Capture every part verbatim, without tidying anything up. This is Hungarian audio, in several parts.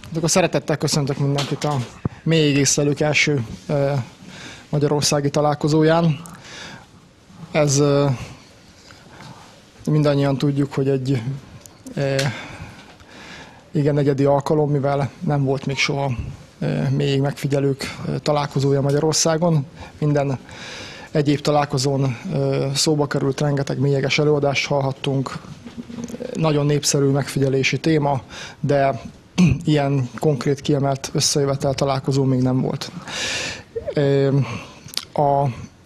Akkor szeretettel köszöntök mindenkit a mélyégészlelők első e, magyarországi találkozóján. Ez e, mindannyian tudjuk, hogy egy e, igen egyedi alkalom, mivel nem volt még soha e, mélyég megfigyelők e, találkozója Magyarországon. Minden egyéb találkozón e, szóba került, rengeteg mélyéges előadást hallhattunk, nagyon népszerű megfigyelési téma, de ilyen konkrét kiemelt összejövetel találkozó még nem volt. A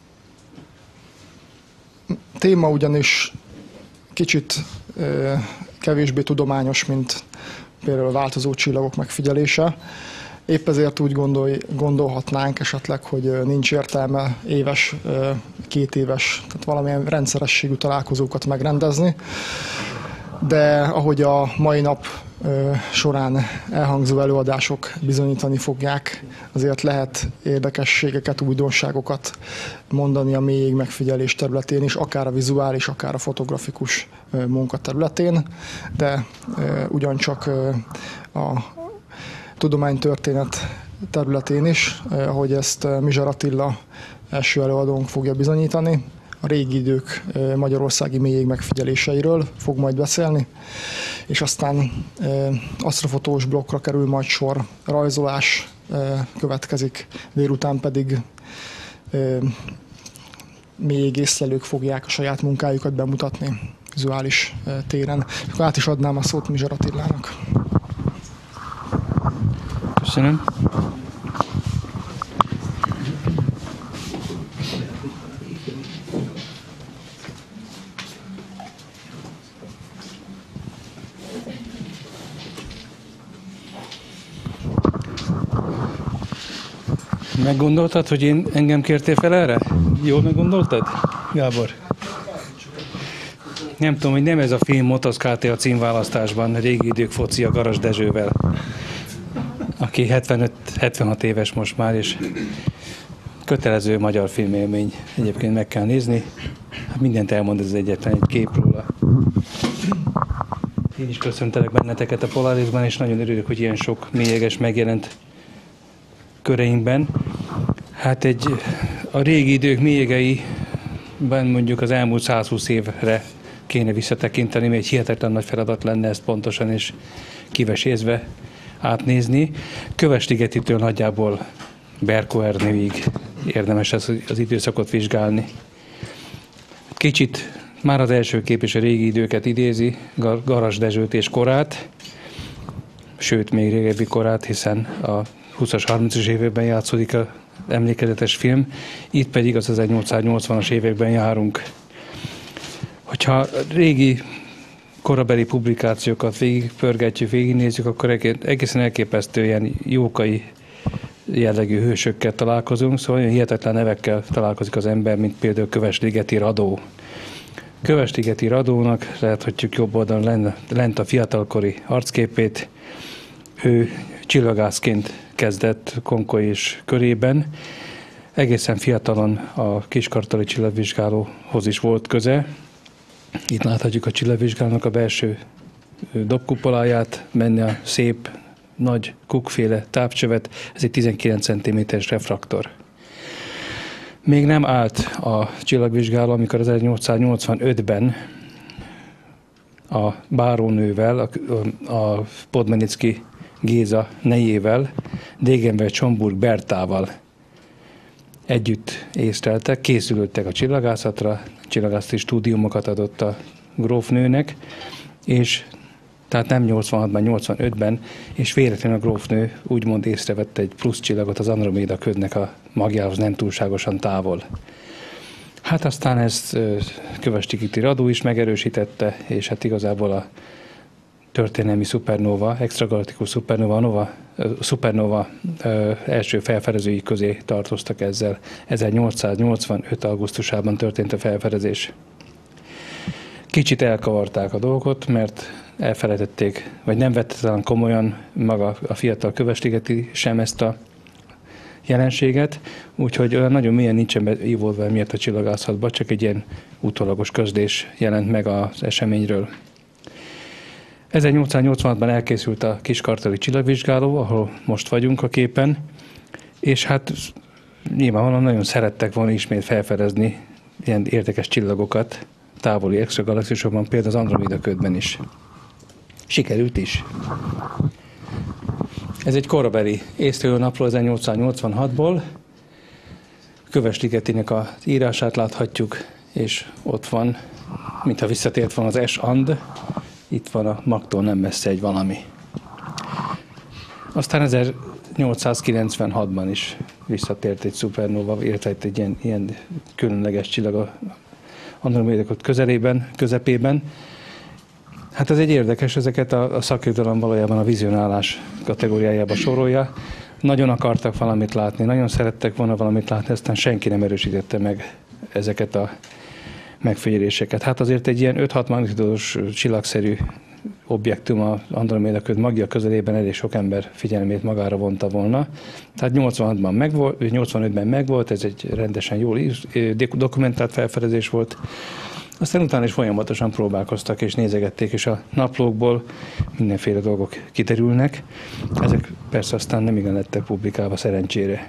téma ugyanis kicsit kevésbé tudományos, mint például a változó csillagok megfigyelése. Épp ezért úgy gondolj, gondolhatnánk esetleg, hogy nincs értelme éves, két éves, tehát valamilyen rendszerességű találkozókat megrendezni. De ahogy a mai nap során elhangzó előadások bizonyítani fogják, azért lehet érdekességeket, újdonságokat mondani a mélyég megfigyelés területén is, akár a vizuális, akár a fotografikus munka területén, de ugyancsak a tudománytörténet területén is, ahogy ezt Mizsar Attila első előadónk fogja bizonyítani. A régi idők magyarországi mélyég megfigyeléseiről fog majd beszélni, és aztán asztrofotós blokkra kerül majd sor, rajzolás következik, délután pedig mélyégészlelők fogják a saját munkájukat bemutatni vizuális téren. Akkor át is adnám a szót Mizsar Attilának. Köszönöm. Meggondoltad, hogy én engem kértél fel erre? Jól meggondoltad, Gábor? Nem tudom, hogy nem ez a film motoszkálta a címválasztásban, régi idők foci a Garas Dezsővel, aki hetvenöt hetvenhat éves most már, és kötelező magyar filmélmény. Egyébként meg kell nézni. Hát mindent elmond ez egyetlen egy kép róla. Én is köszöntelek benneteket a Polarisban, és nagyon örülök, hogy ilyen sok mélyeges megjelent köreinkben. Hát egy a régi idők mélyegeiben mondjuk az elmúlt százhúsz évre kéne visszatekinteni, mert egy hihetetlen nagy feladat lenne ezt pontosan és kivesézve átnézni. Kövesligetitől nagyjából Berko-Ernőig érdemes az, az időszakot vizsgálni. Kicsit már az első kép is a régi időket idézi, Garas Dezsőt és korát, sőt még régebbi korát, hiszen a húszas, harmincas években játszódik az emlékezetes film, itt pedig az ezernyolcszáznyolcvanas években járunk. Hogyha régi korabeli publikációkat végigpörgetjük, végignézzük, akkor egészen elképesztő ilyen jókai jellegű hősökkel találkozunk, szóval olyan hihetetlen nevekkel találkozik az ember, mint például Kövesligeti Radó. Kövesligeti Radónak láthatjuk jobb oldalon lent a fiatalkori arcképét. Ő csillagászként kezdett Konkoly és körében. Egészen fiatalon a Kiskartali csillagvizsgálóhoz is volt köze. Itt láthatjuk a csillagvizsgálónak a belső dobkupoláját, benne a szép, nagy kukféle tápcsövet. Ez egy tizenkilenc centiméteres refraktor. Még nem állt a csillagvizsgáló, amikor ezernyolcszáznyolcvanötben a bárónővel, a, a Podmanicki Géza nejével, Degenberg Csomburg Bertával együtt észleltek, készülődtek a csillagászatra, csillagászati stúdiumokat adott a grófnőnek, és tehát nem nyolcvanhatban, nyolcvanötben, és véletlenül a grófnő úgymond észrevette egy plusz csillagot az Androméda ködnek a magjához nem túlságosan távol. Hát aztán ezt Kövesligeti Radó is megerősítette, és hát igazából a történelmi szupernóva, extragalaktikus szupernóva, nova, szupernóva ö, első felfedezői közé tartoztak ezzel. ezernyolcszáznyolcvanöt. augusztusában történt a felfedezés. Kicsit elkavarták a dolgot, mert elfelejtették, vagy nem vette talán komolyan maga a fiatal Kövesligeti sem ezt a jelenséget, úgyhogy olyan nagyon mélyen nincsen beívódva miatt a csillagászatban, csak egy ilyen utólagos közlés jelent meg az eseményről. ezernyolcszáznyolcvanhatban elkészült a Kiskartali csillagvizsgáló, ahol most vagyunk a képen, és hát nyilvánvalóan nagyon szerettek volna ismét felfedezni ilyen érdekes csillagokat távoli extragalaxisokban, például az Andromeda ködben is. Sikerült is. Ez egy korabeli észlelőnapról ezernyolcszáznyolcvanhatból. Köves-Ligetinek az írását láthatjuk, és ott van, mintha visszatért volna az S and, itt van a magtól nem messze egy valami. Aztán ezernyolcszázkilencvenhatban is visszatért egy szupernóva, illetve egy ilyen, ilyen különleges csillag a Andromeda köd közelében, közepében. Hát ez egy érdekes, ezeket a, a szakirodalom valójában a vizionálás kategóriájába sorolja. Nagyon akartak valamit látni, nagyon szerettek volna valamit látni, aztán senki nem erősítette meg ezeket a megfigyeléseket. Hát azért egy ilyen öt-hat magnitudos csillagszerű objektum az Andromeda köd magja közelében elég sok ember figyelmét magára vonta volna. Tehát nyolcvanhatban megvolt, nyolcvanötben megvolt, ez egy rendesen jól dokumentált felfedezés volt. Aztán utána is folyamatosan próbálkoztak és nézegették, és a naplókból mindenféle dolgok kiderülnek. Ezek persze aztán nem igen lettek publikálva szerencsére.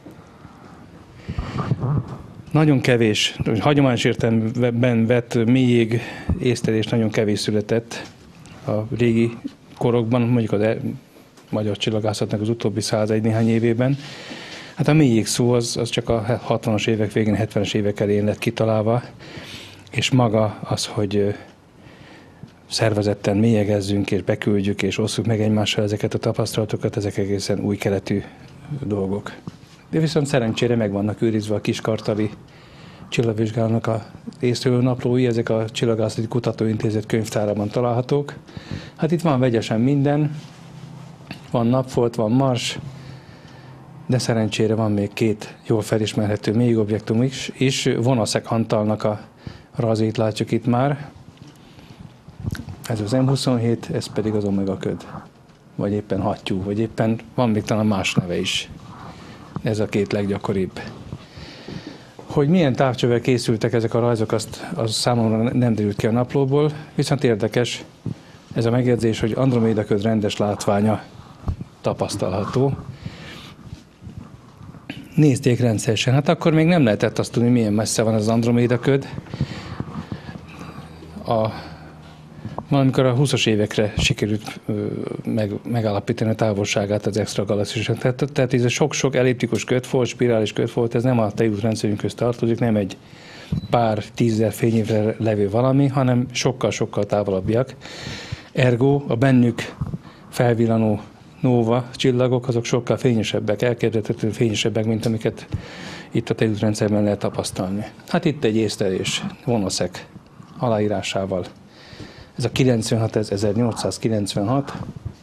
Nagyon kevés, hagyományos értelemben vett mélyég észlelés nagyon kevés született a régi korokban, mondjuk az e- magyar csillagászatnak az utóbbi százegy néhány évében. Hát a mélyég szó az, az csak a hatvanas évek végén, hetvenes évek elején lett kitalálva, és maga az, hogy szervezetten mélyegezzünk, és beküldjük, és osszuk meg egymással ezeket a tapasztalatokat, ezek egészen új keletű dolgok. De viszont szerencsére meg vannak őrizve a Kiskartali csillagvizsgálónak a észlelőnaplói, ezek a Csillagászati Kutatóintézet könyvtárában találhatók. Hát itt van vegyesen minden, van napfolt, van Mars, de szerencsére van még két jól felismerhető mélyobjektum is, és Vonaszek Antalnak a rajzait látjuk itt már. Ez az M huszonhét, ez pedig az Omega köd, vagy éppen hattyú, vagy éppen van még talán más neve is. Ez a két leggyakoribb. Hogy milyen távcsővel készültek ezek a rajzok, azt, az számomra nem derült ki a naplóból, viszont érdekes ez a megjegyzés, hogy Andromeda köd rendes látványa tapasztalható. Nézték rendszeresen, hát akkor még nem lehetett azt tudni, milyen messze van az Andromeda köd. A, valamikor a húszas évekre sikerült meg, megállapítani a távolságát az extragalaxisnak. Tehát, tehát ez a sok-sok elliptikus kötfolt, spirális kötfolt, ez nem a tejútrendszerünkhöz tartozik, nem egy pár tízezer fényévre levő valami, hanem sokkal-sokkal távolabbiak. Ergo a bennük felvillanó nóva csillagok, azok sokkal fényesebbek, elképzelhetően fényesebbek, mint amiket itt a tejútrendszerben lehet tapasztalni. Hát itt egy észlelés Vonaszek aláírásával. Ez a kilencvenhat, ez ezernyolcszázkilencvenhat.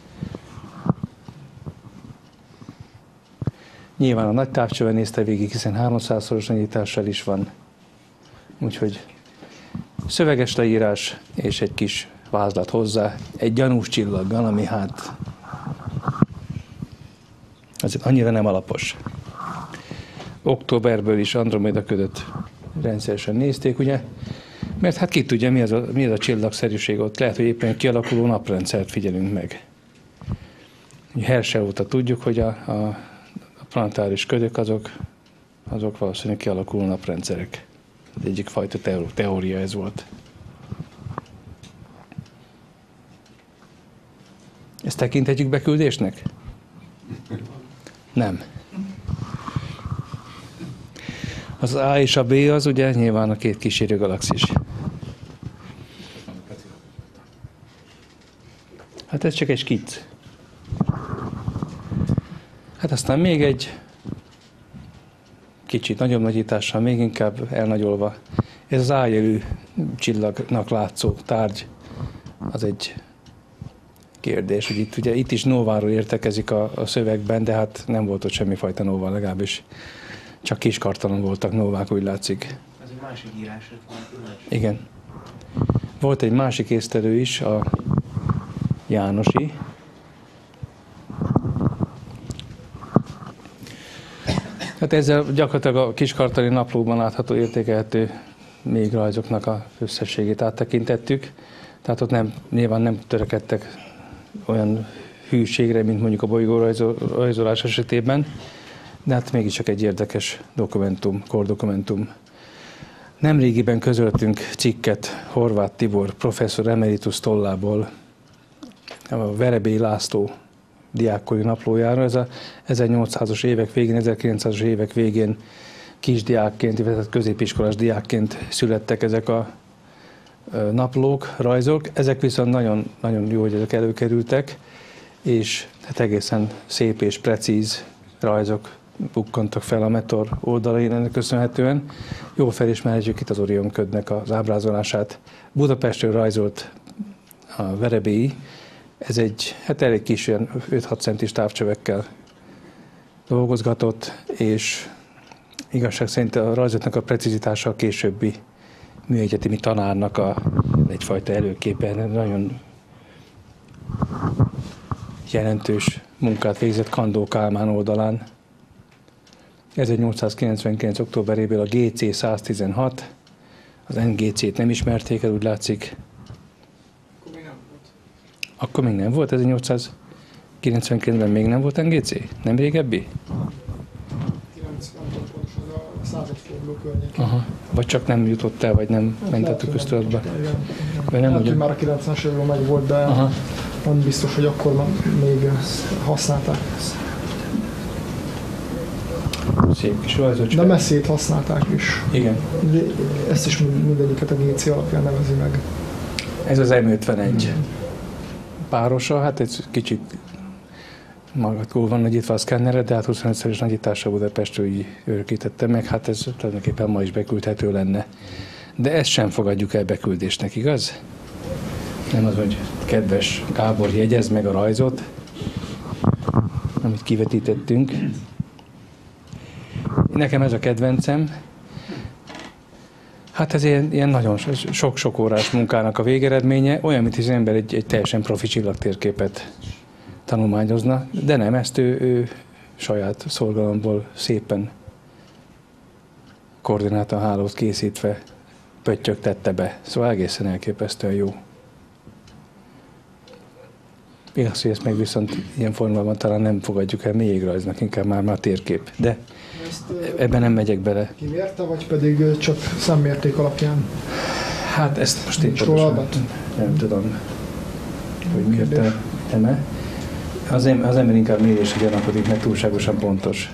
Nyilván a nagy távcsővel nézte végig, hiszen háromszázszoros nagyítással is van. Úgyhogy szöveges leírás és egy kis vázlat hozzá, egy gyanús csillaggal, ami hát azért annyira nem alapos. Októberből is Andromeda ködöt rendszeresen nézték, ugye? Mert hát ki tudja, mi az a, mi az a csillagszerűség ott. Lehet, hogy éppen kialakuló naprendszert figyelünk meg. Herschel óta tudjuk, hogy a, a, a planetáris ködök azok, azok valószínűleg kialakuló naprendszerek. Az egyik fajta teória ez volt. Ezt tekinthetjük beküldésnek? Nem. Az A és a B az ugye nyilván a két kísérő galaxis. Hát ez csak egy skicc. Hát aztán még egy kicsit nagyobb nagyítással, még inkább elnagyolva. Ez az A-jelű csillagnak látszó tárgy, az egy kérdés, hogy itt, ugye, itt is nóváról értekezik a, a szövegben, de hát nem volt ott semmifajta nóva, legalábbis csak Kiskartalon voltak nóvák, úgy látszik. Ez egy másik írás. Igen. Volt egy másik észlelő is, a Jánosi. Hát ezzel gyakorlatilag a Kiskartali naplóban látható értékelhető még rajzoknak a összességét áttekintettük. Tehát ott nem, nyilván nem törekedtek olyan hűségre, mint mondjuk a bolygó rajzolás esetében, de hát mégiscsak egy érdekes dokumentum, kordokumentum. Nemrégiben közöltünk cikket Horváth Tibor professzor emeritus tollából a Verebélyi László diákkori naplójára. Ez a ezernyolcszázas évek végén, ezerkilencszázas évek végén kisdiákként, illetve középiskolás diákként születtek ezek a naplók, rajzok. Ezek viszont nagyon, nagyon jó, hogy ezek előkerültek, és hát egészen szép és precíz rajzok bukkantak fel a Meteor oldalain ennek köszönhetően. Jól felismerhetjük itt az Orion ködnek az ábrázolását. Budapestről rajzolt a Verebélyi. Ez egy hát elég kis, olyan öt-hat centis távcsövekkel dolgozgatott, és igazság szerint a rajzoknak a precizitása a későbbi műegyetemi tanárnak a, egyfajta előképe. Nagyon jelentős munkát végzett Kandó Kálmán oldalán. ezernyolcszázkilencvenkilenc. októberéből a gé cé száztizenhat, az en gé cét nem ismerték el, úgy látszik. Akkor még nem volt. Akkor még nem volt? ezernyolcszázkilencvenkilencben még nem volt en gé cé? Nem régebbi? kilencven volt pontosan a századforduló környékén. Aha. Vagy csak nem jutott el, vagy nem Hát ment lehet, a köztudatba. hogy nem, Vagy nem lehet, hogy ugyan- már a kilencvenes években meg volt, de Aha. nem biztos, hogy akkor ma- még használták. Szép kis rajzocska. De messzét használták is. Igen. De ezt is mindegyiket a gé cé alapján nevezi meg. Ez az em ötvenegy párosa, hát egy kicsit magadból van nagyítva a szkennere, de hát huszonötszeres nagyítása Budapestről így örökítette meg, hát ez tulajdonképpen ma is beküldhető lenne. De ezt sem fogadjuk el beküldésnek, igaz? Nem az, hogy kedves Gábor, jegyezd meg a rajzot, amit kivetítettünk. Nekem ez a kedvencem. Hát ez ilyen, ilyen nagyon sok-sok órás munkának a végeredménye, olyan, mint az ember egy, egy teljesen profi csillagtérképet tanulmányozna, de nem, ezt ő, ő saját szorgalomból szépen koordinátorhálót készítve pöttyögtette be. Szóval egészen elképesztően jó. Igaz, hogy ezt meg viszont ilyen formában talán nem fogadjuk el mélyigrajznak, inkább már már térkép. De Ezt ebben nem megyek bele. kimérte, vagy pedig csak szemmérték alapján? Hát ezt most én Nincs róla pontosan adat? nem tudom, hogy miért eme. Az, em- az ember inkább mérésre gyanakodik, mert túlságosan pontos.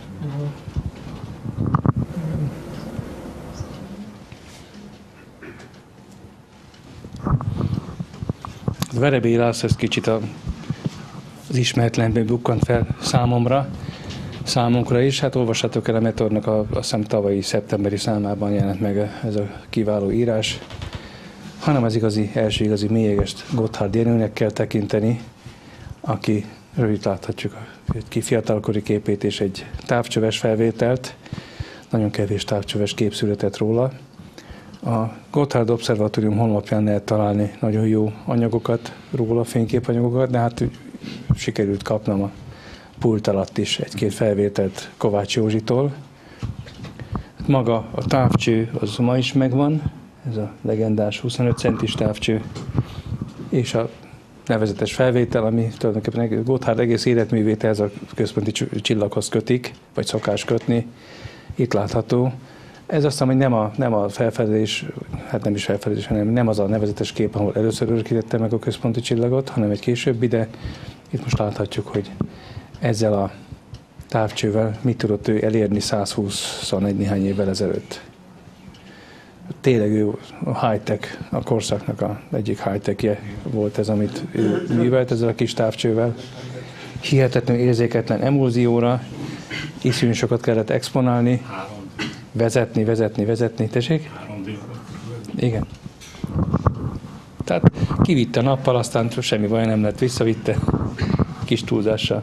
A Verebélyi László ez kicsit a, az ismeretlenből bukkant fel számomra, számunkra is. Hát olvassátok el a Meteornak a, azt hiszem tavalyi szeptemberi számában jelent meg ez a kiváló írás. Hanem az igazi, első igazi mélyegest Gotthard Jenőnek kell tekinteni, aki rövid láthatjuk egy kifiatalkori képét és egy távcsöves felvételt. Nagyon kevés távcsöves kép született róla. A Gotthard Obszervatórium honlapján lehet találni nagyon jó anyagokat róla, fényképanyagokat, de hát sikerült kapnom a pult alatt is egy-két felvételt Kovács Józsitól. Maga a távcső az ma is megvan, ez a legendás huszonöt centis távcső, és a nevezetes felvétel, ami tulajdonképpen Gotthard egész életművét ez a központi csillaghoz kötik, vagy szokás kötni, itt látható. Ez azt hiszem, hogy nem a, nem a felfedezés, hát nem is felfedezés, hanem nem az a nevezetes kép, ahol először örökítette meg a központi csillagot, hanem egy későbbi, de itt most láthatjuk, hogy ezzel a távcsővel mit tudott ő elérni százhúsz-százhuszonegyben néhány évvel ezelőtt. Tényleg ő a high-tech, a korszaknak a egyik high-techje volt ez, amit ő művelt ezzel a kis távcsővel. Hihetetlenül érzéketlen emulzióra, iszonyú sokat kellett exponálni, vezetni, vezetni, vezetni. Tessék? Igen. Tehát kivitte nappal, aztán semmi baj nem lett, visszavitte kis túlzással.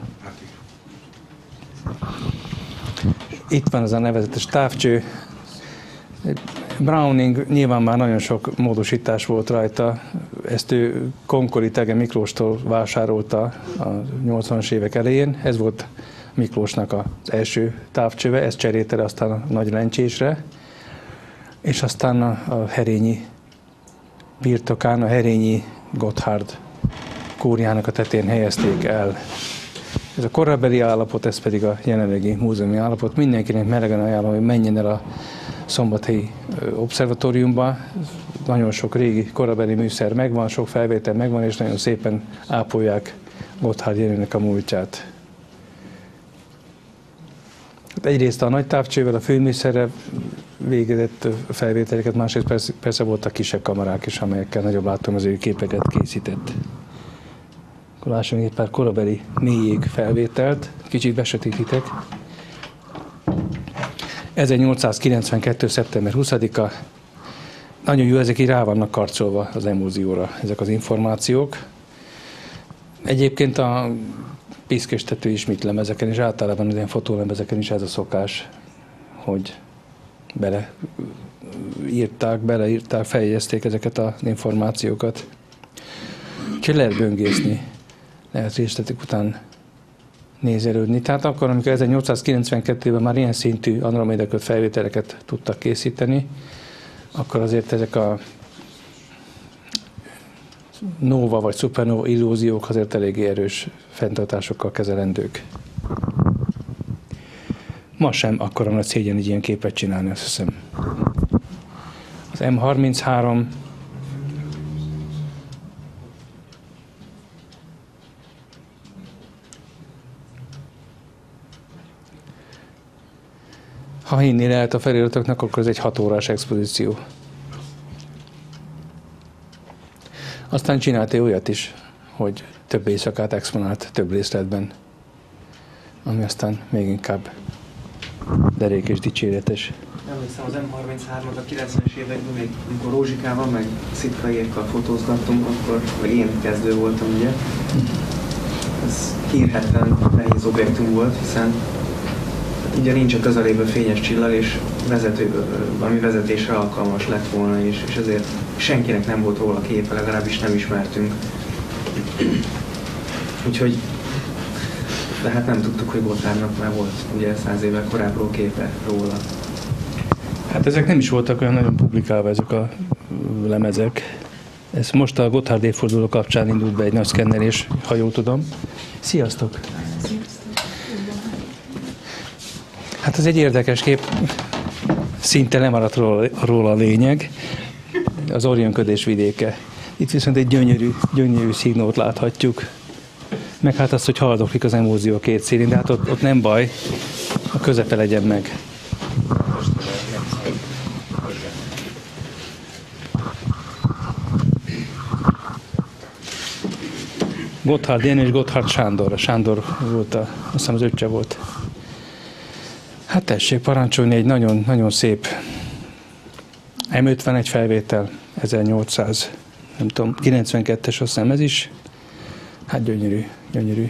Itt van az a nevezetes távcső. Browning nyilván már nagyon sok módosítás volt rajta. Ezt ő Konkoli Tege Miklóstól vásárolta a nyolcvanas évek elején. Ez volt Miklósnak az első távcsöve, ezt cserélte le aztán a Nagy Lencsésre, és aztán a, a Herényi birtokán, a Herényi Gotthard kúriának a tetején helyezték el. Ez a korabeli állapot, ez pedig a jelenlegi múzeumi állapot. Mindenkinek melegen ajánlom, hogy menjen el a Szombathelyi Obszervatóriumba. Nagyon sok régi korabeli műszer megvan, sok felvétel megvan, és nagyon szépen ápolják Gotthard Jenőnek a múltját. Egyrészt a nagy távcsővel, a főműszerrel végezett felvételeket, másrészt persze, persze voltak kisebb kamerák is, amelyekkel nagyobb látomású képeket készített. Akkor lássunk egy pár korabeli mélyjég felvételt, kicsit besötétítek. ezernyolcszázkilencvenkettő. szeptember huszadika. Nagyon jó, ezek így rá vannak karcolva az emulzióra, ezek az információk. Egyébként a piszkéstető ismét lemezeken, és általában az ilyen fotólemezeken is ez a szokás, hogy bele írták, beleírták, feljegyezték ezeket az információkat. Úgyhogy lehet böngészni, lehet részletek után nézelődni. Tehát akkor, amikor ezernyolcszázkilencvenkettőben már ilyen szintű Andromeda-kört felvételeket tudtak készíteni, akkor azért ezek a nova vagy supernova illúziók azért eléggé erős fenntartásokkal kezelendők. Ma sem akkora nagy szégyen egy ilyen képet csinálni, azt hiszem. Az M harminchárom ha hinni lehet a feliratoknak, akkor ez egy hat órás expozíció. Aztán csinálta olyat is, hogy több éjszakát exponált több részletben, ami aztán még inkább derék és dicséretes. Emlékszem az M harminchárom-at a kilencvenes években, még amikor Rózsikával, meg Szitkaiékkal fotózgattunk, akkor meg én kezdő voltam, ugye. Ez hírhetlen nehéz objektum volt, hiszen ugye nincs a közelében fényes csillag, és vezető, valami vezetésre alkalmas lett volna is, és ezért senkinek nem volt róla képe, legalábbis nem ismertünk. Úgyhogy, de hát nem tudtuk, hogy Gotthardnak már volt ugye száz évvel korábbról képe róla. Hát ezek nem is voltak olyan nagyon publikálva, ezek a lemezek. Ez most a Gotthard évforduló kapcsán indult be egy nagy szkennelés, ha jól tudom. Sziasztok! Hát ez egy érdekes kép, szinte lemaradt róla, róla a lényeg, az Orion-ködés vidéke. Itt viszont egy gyönyörű, gyönyörű szignót láthatjuk, meg hát azt, hogy haldoklik az emulzió két szélén, de hát ott, ott nem baj, a közepe legyen meg. Gotthard Jenő és Gotthard Sándor. A Sándor volt, a, azt hiszem az öccse volt. Hát tessék parancsolni, egy nagyon, nagyon szép M ötvenegy felvétel, ezernyolcszáz, nem tudom, kilencvenkettes, azt hiszem ez is. Hát gyönyörű, gyönyörű.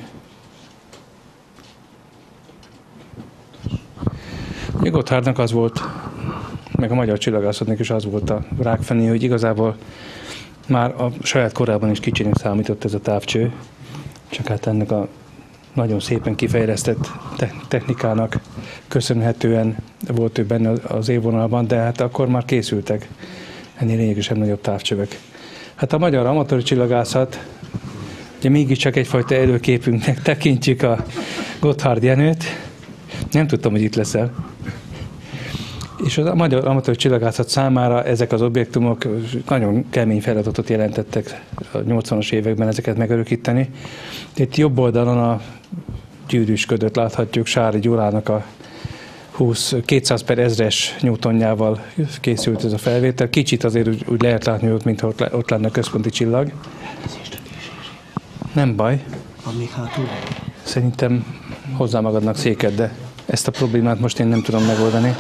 Ugye Gotthardnak az volt, meg a magyar csillagászatnak is az volt a rákfené, hogy igazából már a saját korában is kicsinek számított ez a távcső, csak hát ennek a nagyon szépen kifejlesztett technikának köszönhetően volt ő benne az évvonalban, de hát akkor már készültek ennél lényegesen nagyobb távcsövek. Hát a magyar amatőr csillagászat, ugye mégiscsak egyfajta előképünknek tekintjük a Gotthard Jenőt. Nem tudtam, hogy itt leszel. És a magyar amatőr csillagászat számára ezek az objektumok nagyon kemény feladatot jelentettek a nyolcvanas években ezeket megörökíteni. Itt jobb oldalon a gyűrűsködöt láthatjuk, Sári Gyulának a húsz, kétszáz per ezres newtonjával készült ez a felvétel. Kicsit azért úgy, úgy lehet látni ott, mintha ott, ott lenne a központi csillag. Nem baj. Van még hátul? Szerintem hozzá magadnak széket, de ezt a problémát most én nem tudom megoldani.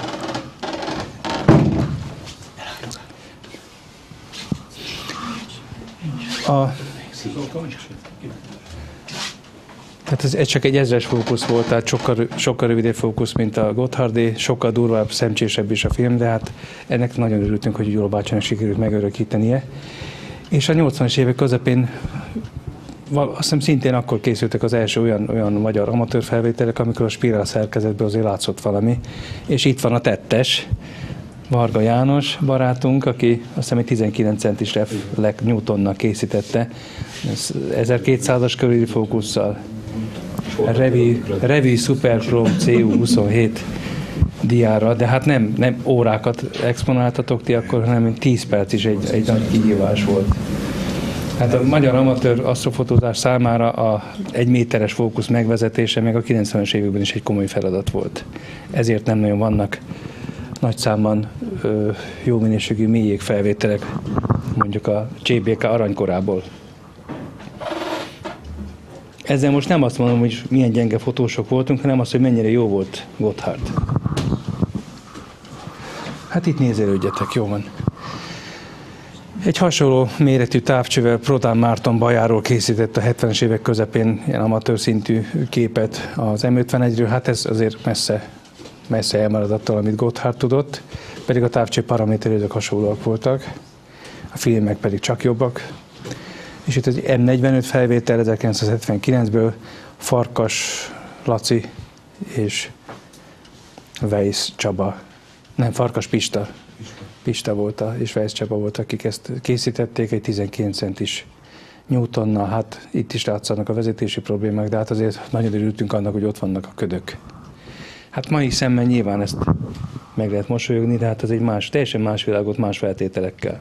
A, tehát ez csak egy ezres fókusz volt, tehát sokkal, sokkal rövidebb fókusz, mint a Gotthardé, sokkal durvább, szemcsésebb is a film, de hát ennek nagyon örültünk, hogy Gyula bácsának sikerült megörökítenie. És a nyolcvanas évek közepén azt hiszem szintén akkor készültek az első olyan, olyan magyar amatőr felvételek, amikor a spirál szerkezetben azért látszott valami, és itt van a tettes, Varga János barátunk, aki azt hiszem egy tizenkilenc centis reflex Newtonnak készítette, ezerkétszázas körüli fókusszal. Revi, Revi Super Chrome C U huszonhét diára, de hát nem, nem órákat exponáltatok ti akkor, hanem tíz perc is egy, egy nagy kihívás volt. Hát a magyar amatőr asztrofotózás számára a egy méteres fókusz megvezetése meg a kilencvenes években is egy komoly feladat volt. Ezért nem nagyon vannak nagy számban ö, jó minőségű mélyjégfelvételek, mondjuk a cé bé ká aranykorából. Ezzel most nem azt mondom, hogy milyen gyenge fotósok voltunk, hanem azt, hogy mennyire jó volt Gotthard. Hát itt nézelődjetek, jó van. Egy hasonló méretű távcsővel Prodán Márton Bajáról készített a hetvenes évek közepén ilyen amatőr szintű képet az em ötvenegyről. Hát ez azért messze, messze elmaradt attól, amit Gotthard tudott, pedig a távcső paraméterezők hasonlóak voltak, a filmek pedig csak jobbak. És itt egy em negyvenöt felvétel ezerkilencszázhetvenkilencből Farkas Laci és Weiss Csaba, nem, Farkas Pista, Pista volt a, és Weiss Csaba volt, akik ezt készítették egy tizenkilenc centis Newtonnal. Hát itt is látszanak a vezetési problémák, de hát azért nagyon örültünk annak, hogy ott vannak a ködök. Hát mai szemmel nyilván ezt meg lehet mosolyogni, de hát ez egy más, teljesen más világot, más feltételekkel.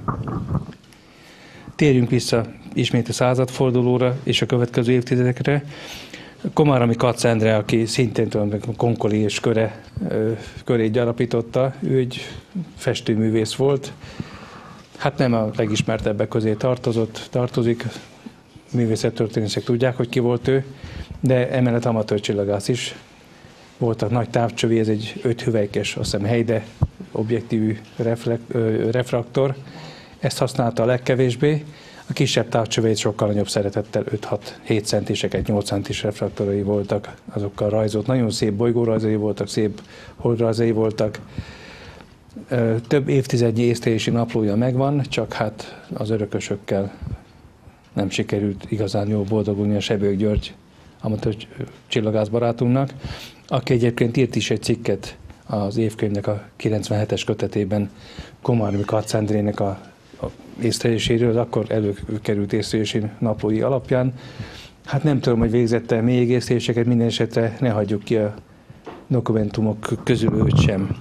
Térjünk vissza ismét a századfordulóra és a következő évtizedekre. Komárami Katz Endre, aki szintén tulajdonképpen Konkoli és köre, körét gyarapította, ő egy festőművész volt. Hát nem a legismertebbek közé tartozott, tartozik, művészettörténészek tudják, hogy ki volt ő, de emellett amatőr csillagász is. Voltak nagy távcsövi, ez egy öt hüvelykes, azt hiszem Heide objektívű refraktor. Ezt használta a legkevésbé. A kisebb távcsöveit sokkal nagyobb szeretettel öt-hat-hét centiseket, nyolc centis refraktorai voltak, azokkal rajzolt. Nagyon szép bolygórajzai voltak, szép holdrajzai voltak. Több évtizednyi észlelési naplója megvan, csak hát az örökösökkel nem sikerült igazán jól boldogulni a Sebők György amatőr csillagász barátunknak, aki egyébként írt is egy cikket az évkönyvnek a kilencvenhetes kötetében Komárami Katz Endrének a észleléséről, az akkor előkerült észlelési naplói alapján. Hát nem tudom, hogy végzette még észleléseket, minden esetre ne hagyjuk ki a dokumentumok közül őt sem.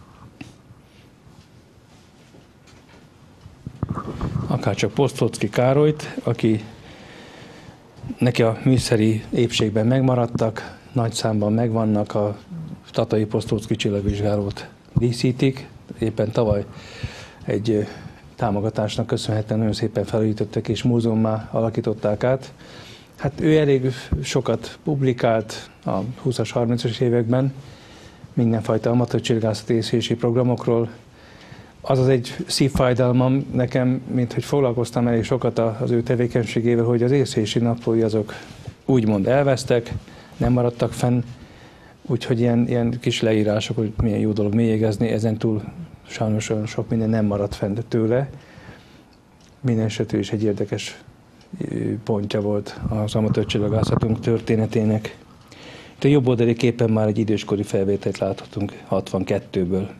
Akárcsak Posztocki Károlyt, aki neki a műszeri épségben megmaradtak, nagy számban megvannak, a Tatai Posztocki csillagvizsgálót díszítik. Éppen tavaly egy támogatásnak köszönhetően nagyon szépen felújítottak és múzeummá alakították át. Hát ő elég sokat publikált a húszas, harmincas években mindenfajta amatőr csillagászati észlelési programokról. Az az egy szívfájdalmam nekem, mint hogy foglalkoztam elég sokat az ő tevékenységével, hogy az észlelési naplói azok úgymond elvesztek, nem maradtak fenn, úgyhogy ilyen, ilyen kis leírások, hogy milyen jó dolog mélyegezni, ezentúl sajnos olyan sok minden nem maradt fenn tőle. Minden esetű is egy érdekes pontja volt az amatőr csillagászatunk történetének. Itt a jobb oldali képen már egy időskori felvételt láthatunk hatvankettőből.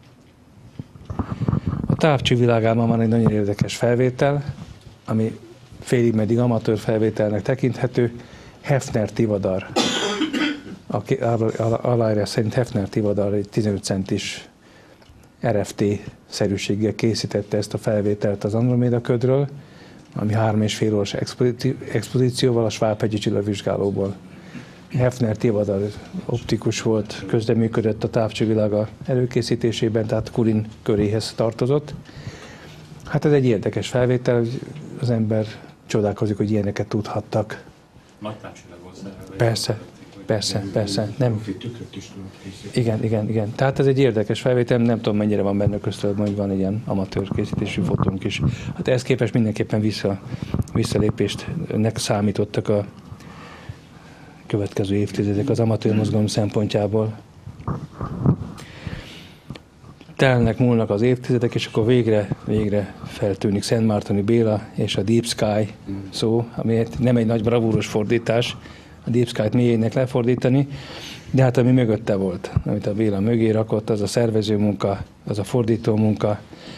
A távcső világában van egy nagyon érdekes felvétel, ami félig meddig amatőr felvételnek tekinthető. Hefner Tivadar. Aki aláírás szerint Hefner Tivadar egy tizenöt centis er ef té-szerűséggel készítette ezt a felvételt az Androméda ködről, ami három és fél órás expozícióval a Schwab-hegyi csillagvizsgálóból. Hefner Tivadar optikus volt, közreműködött a távcsővilága előkészítésében, tehát Kulin köréhez tartozott. Hát ez egy érdekes felvétel, az ember csodálkozik, hogy ilyeneket tudhattak. Nagy távcsillag volt szerelve. Persze. Persze, persze. Nem. Igen, igen, igen. Tehát ez egy érdekes felvétel, nem tudom mennyire van benne köztudottan, hogy van egy ilyen amatőr készítésű fotónk is. Hát ehhez képest mindenképpen vissza, visszalépésnek számítottak a következő évtizedek az amatőr mozgalom szempontjából. Telnek, múlnak az évtizedek, és akkor végre, végre feltűnik Szentmártoni Béla és a Deep Sky szó, ami nem egy nagy bravúros fordítás, a Deep Sky-t mélyének lefordítani. De hát ami mögötte volt, amit a Béla mögé rakott, az a szervező munka, az a fordító munka,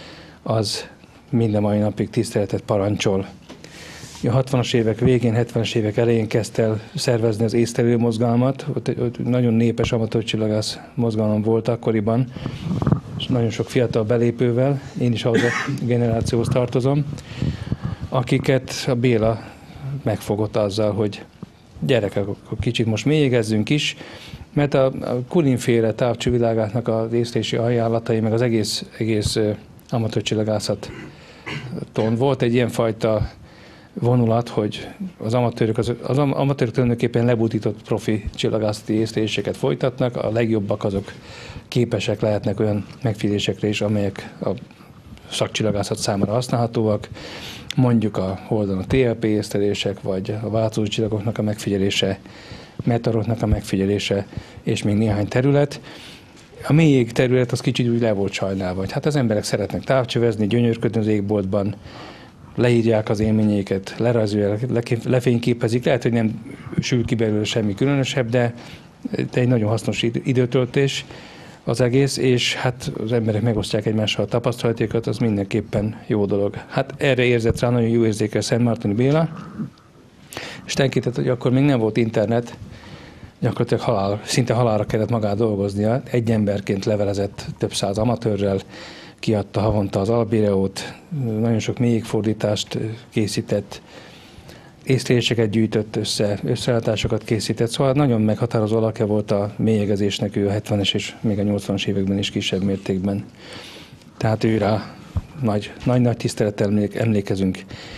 az minden mai napig tiszteletet parancsol. A hatvanas évek végén, hetvenes évek elején kezdte el szervezni az észlelő mozgalmat. Ott, ott nagyon népes amatőrcsillagász mozgalom volt akkoriban, és nagyon sok fiatal belépővel. Én is ahhoz a generációhoz tartozom, akiket a Béla megfogott azzal, hogy gyerekek, akkor kicsit most mélyegezzünk is, mert a, a Kulin-féle távcsővilágáknak az észlési ajánlatai, meg az egész, egész amatőrcsillagászat volt egy ilyen fajta vonulat, hogy az amatőrök, az, az amatőrök tulajdonképpen lebutított profi csillagászati észleléseket folytatnak, a legjobbak azok képesek lehetnek olyan megfigyelésekre is, amelyek a szakcsillagászat számára használhatóak, mondjuk a Holdon a té el pé észlelések, vagy a változó csillagoknak a megfigyelése, meteoroknak a megfigyelése, és még néhány terület. A mélyég terület az kicsit úgy le volt sajnálva, hát az emberek szeretnek távcsövezni, gyönyörködni az égboltban, leírják az élményeiket, lerajzolják, lefényképezik, lehet, hogy nem sül ki belőle semmi különösebb, de, de egy nagyon hasznos időtöltés az egész, és hát az emberek megosztják egymással a tapasztalatokat, az mindenképpen jó dolog. Hát erre érzett rá nagyon jó érzékel Szentmártoni Béla, és tenkített, hogy akkor még nem volt internet, gyakorlatilag halál, szinte halálra kellett magát dolgoznia, egy emberként levelezett több száz amatőrrel, kiadta havonta az albíreót, nagyon sok mélyigfordítást készített, észleléseket gyűjtött össze, összeállításokat készített, szóval nagyon meghatározó alakja volt a mélyegezésnek, ő a hetvenes és még a nyolcvanas években is kisebb mértékben. Tehát őrá nagy-nagy tisztelettel emlékezünk.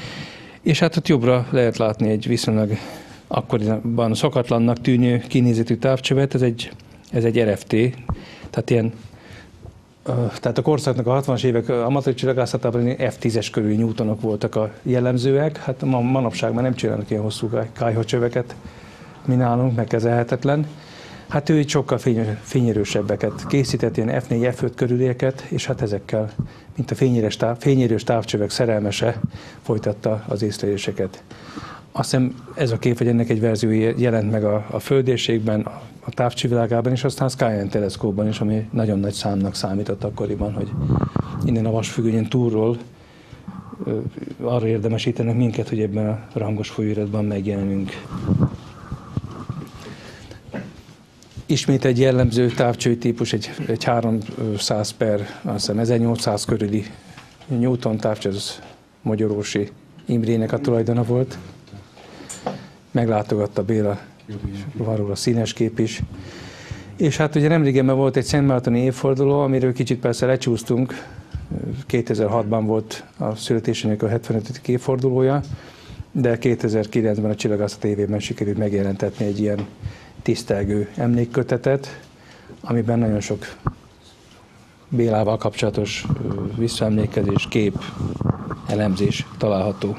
És hát ott jobbra lehet látni egy viszonylag akkoriban szokatlannak tűnő kinézetű távcsövet, ez egy, ez egy er ef té, tehát ilyen Tehát a korszaknak a hatvanas évek amatőr csillagászatában ef tízes körüli Newtonok voltak a jellemzőek. Hát ma, manapság már nem csinálnak ilyen hosszú kályhacsöveket, mi nálunk, megkezelhetetlen. Hát ő így sokkal fényerősebbeket készített, ilyen ef négy, ef öt körülieket, és hát ezekkel, mint a fényerős, táv, fényerős távcsövek szerelmese, folytatta az észleléseket. Azt hiszem ez a kép, hogy ennek egy verziója jelent meg a, a földérségben, a, a távcsővilágában, és aztán a Skyline teleszkópban is, ami nagyon nagy számnak számított akkoriban, hogy innen a vasfüggönyön túlról ö, arra érdemesítenek minket, hogy ebben a rangos folyóiratban megjelenünk. Ismét egy jellemző távcsőtípus, egy, egy háromszáz per, azt hiszem ezernyolcszáz körüli Newton távcső, az Magyarorsi Imrének a tulajdona volt. Meglátogatta Béla, van róla színes kép is. És hát ugye nemrégen volt egy Szentmártoni évforduló, amiről kicsit persze lecsúsztunk. kétezer-hatban volt a születésének a hetvenötödik évfordulója, de kétezer-kilencben a Csillagászat évében sikerült megjelentetni egy ilyen tisztelgő emlékkötetet, amiben nagyon sok Bélával kapcsolatos visszaemlékezés, kép, elemzés található.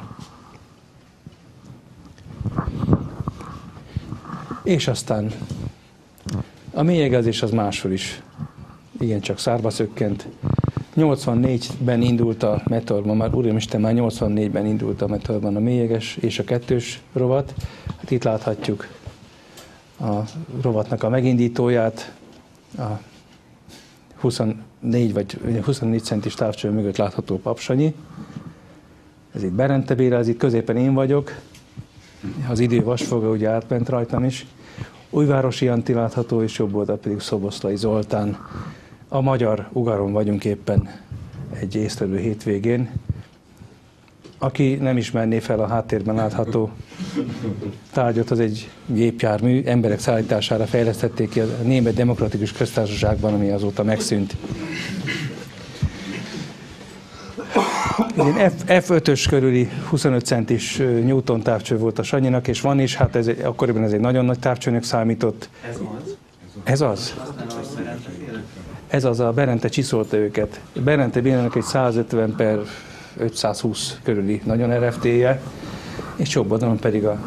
És aztán a mélyegezés az máshol is igencsak szárba szökkent. nyolcvannégyben indult a Meteorban, már úrimisten, már nyolcvannégyben indult a Meteorban a mélyeges és a kettős rovat. Hát itt láthatjuk a rovatnak a megindítóját, a huszonnégy vagy huszonnégy centis távcső mögött látható Papsanyi. Ez itt Berente Béla, ez itt középen én vagyok. Az idő vasfoga ugye átment rajtam is. Újvárosi Antti látható, és jobb oldal pedig Szoboszlai Zoltán. A magyar ugaron vagyunk éppen egy észlelő hétvégén. Aki nem ismerné fel a háttérben látható tárgyat, az egy gépjármű, emberek szállítására fejlesztették ki a Német Demokratikus Köztársaságban, ami azóta megszűnt. ef ötös körüli huszonöt centis Newton távcső volt a Sanyinak, és van is, hát ez egy, akkoriban ez egy nagyon nagy távcsőnek számított. Ez az? Ez az? Ez az, a Berente csiszolta őket. Berente Bélának egy százötven per ötszázhúsz körüli nagyon er ef té-je, és jobb oldalon pedig a,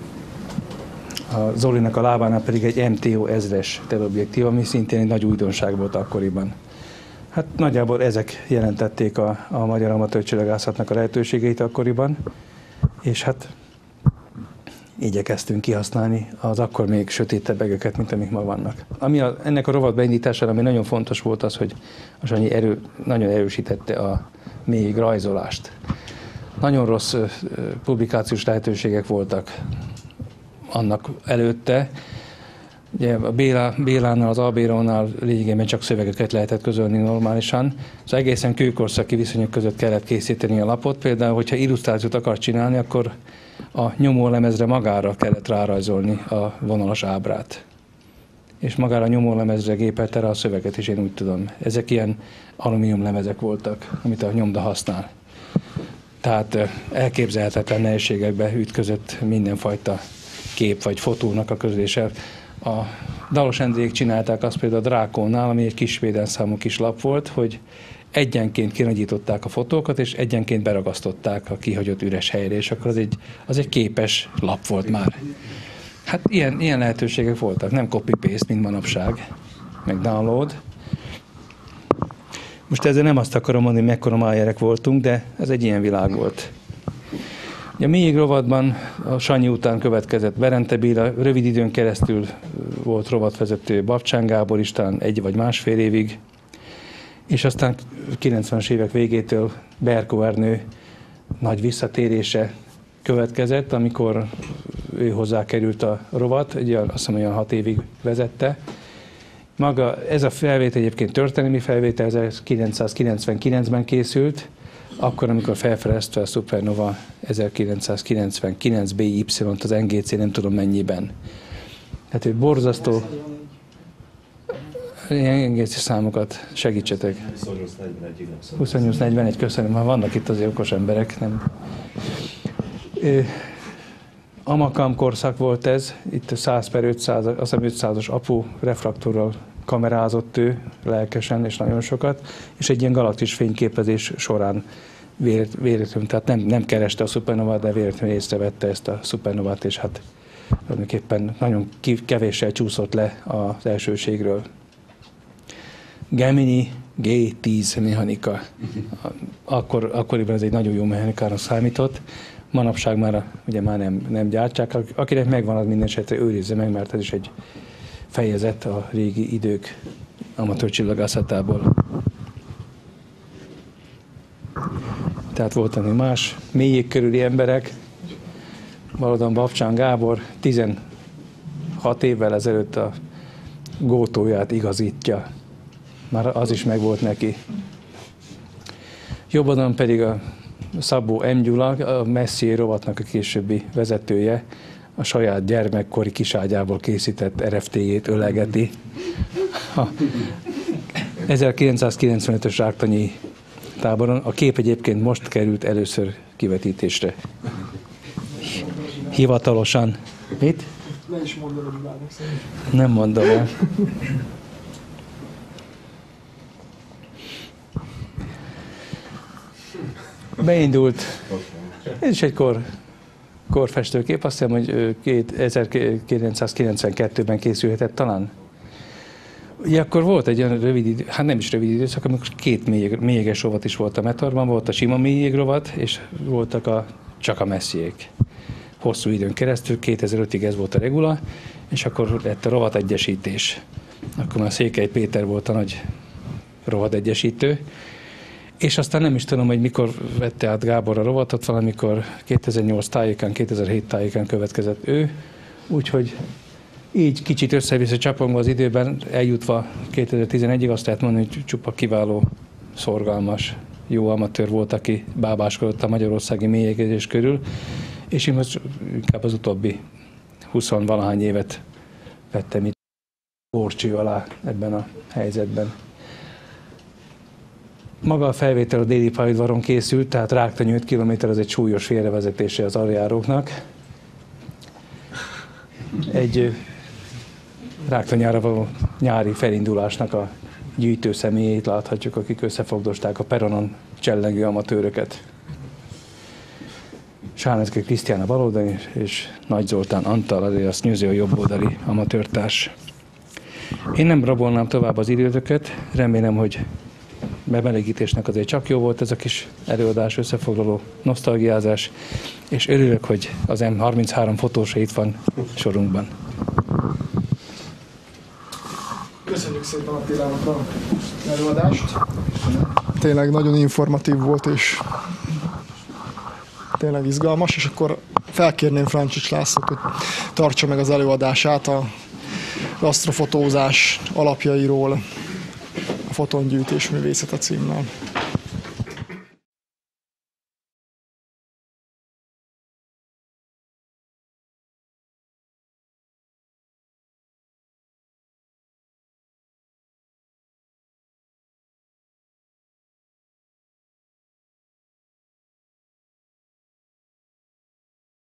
a Zolinak a lábánál pedig egy em té o ezres teleobjektív, ami szintén egy nagy újdonság volt akkoriban. Hát nagyjából ezek jelentették a, a magyar amatőr csillagászatnak a lehetőségeit akkoriban, és hát igyekeztünk kihasználni az akkor még sötétebb egeket, mint amik ma vannak. Ami a, ennek a rovat beindítására, ami nagyon fontos volt az, hogy a Sanyi erő, nagyon erősítette a mélyig rajzolást. Nagyon rossz ö, publikációs lehetőségek voltak annak előtte. Ugye a Béla, Bélánál, az Albérónál lényegében csak szövegeket lehetett közölni normálisan. Az egészen kőkorszaki viszonyok között kellett készíteni a lapot. Például, hogyha illusztrációt akar csinálni, akkor a nyomólemezre magára kellett rárajzolni a vonalas ábrát. És magára a nyomólemezre gépelt erre a szöveget is, én úgy tudom. Ezek ilyen alumínium lemezek voltak, amit a nyomda használ. Tehát elképzelhetetlen nehézségekbe ütközött mindenfajta kép vagy fotónak a közlése. A Dalos Endrék csinálták azt például a Drákónál, ami egy kis védelmszámú kis lap volt, hogy egyenként kinagyították a fotókat, és egyenként beragasztották a kihagyott üres helyre, és akkor az egy, az egy képes lap volt már. Hát ilyen, ilyen lehetőségek voltak, nem copy-paste, mint manapság, meg download. Most ezzel nem azt akarom mondani, hogy mekkora májerek voltunk, de ez egy ilyen világ volt. A mélyig rovatban a Sanyi után következett Berente Béla, rövid időn keresztül volt rovatvezető Babcsán Gábor is, talán egy vagy másfél évig, és aztán kilencvenes évek végétől Berkó Ernő nagy visszatérése következett, amikor ő hozzá került a rovat, ugye azt hiszem olyan hat évig vezette. Maga ez a felvétel egyébként történelmi felvétel, ezerkilencszázkilencvenkilencben készült, akkor, amikor felfedezte a Supernova ezerkilencszázkilencvenkilenc bé i-t az en gé cé nem tudom mennyiben. Tehát ő borzasztó... Ilyen en gé cé számokat segítsetek. huszonnyolc negyvenegy, köszönöm, már vannak itt azért okos emberek. Nem. Amakam korszak volt ez, itt száz per ötszáz, azt hiszem ötszázas apu refraktorral kamerázott ő lelkesen és nagyon sokat, és egy ilyen galaktis fényképezés során véletlenül, tehát nem, nem kereste a szupernovát, de véletlenül észrevette ezt a szupernovát, és hát tulajdonképpen nagyon kevéssel csúszott le az elsőségről. Gemini gé tíz mechanika. Akkor, akkoriban ez egy nagyon jó mechanikára számított. Manapság már, ugye már nem, nem gyártják. Akinek megvan, az minden esetre őrizze meg, mert ez is egy fejezet a régi idők amatőr csillagászatából. Tehát voltak még más mélyig körüli emberek. Valóban Babcsán Gábor tizenhat évvel ezelőtt a gótóját igazítja. Már az is megvolt neki. Jobb oldalon pedig a Szabó M. Gyula, a Messier rovatnak a későbbi vezetője, a saját gyermekkori kiságyából készített er ef té-jét ölegeti. A ezerkilencszázkilencvenötös ráktanyi táboron. A kép egyébként most került először kivetítésre. Hivatalosan. Mit? Ne is mondom, hogy bárnak szerint. Nem mondom el. Beindult. Ez is egy kor, korfestőkép, azt hiszem, hogy ezerkilencszázkilencvenkettőben készülhetett talán. Ugye akkor volt egy olyan rövid idő, hát nem is rövid időszak, amikor két mélyeg, mélyeges rovat is volt a Meteorban, volt a sima mélyégrovat, és voltak a, csak a Messiék. Hosszú időn keresztül, kétezer-ötig ez volt a regula, és akkor lett a rovategyesítés. Akkor már Székely Péter volt a nagy rovategyesítő, és aztán nem is tudom, hogy mikor vette át Gábor a rovatot, valamikor kétezer-nyolc tájékán, kétezer-hét tájékán következett ő, úgyhogy így kicsit össze-vissza csapongva az időben, eljutva kétezer-tizenegyig azt lehet mondani, hogy csupa kiváló, szorgalmas, jó amatőr volt, aki bábáskodott a magyarországi mélyegezés körül, és én most inkább az utóbbi húsz-valahány évet vettem itt górcső alá ebben a helyzetben. Maga a felvétel a déli pályaudvaron készült, tehát Ráktany öt kilométer az egy súlyos félrevezetése az aljáróknak. Egy Ráktanyára való nyári felindulásnak a gyűjtő személyét láthatjuk, akik összefogdosták a peronon csellengő amatőröket. Sárnecke Krisztián a baloldali, és Nagy Zoltán Antal, azért azt nyőző a jobboldali amatőrtárs. Én nem rabolnám tovább az időtöket, remélem, hogy bemelegítésnek azért csak jó volt ez a kis előadás, összefoglaló, nosztalgiázás, és örülök, hogy az M harminchárom fotósa itt van sorunkban. Köszönjük szépen Attilának a előadást. Tényleg nagyon informatív volt, és tényleg izgalmas, és akkor felkérném Francsics Lászlót, hogy tartsa meg az előadását a asztrofotózás alapjairól, a fotongyűjtés művészete címmel.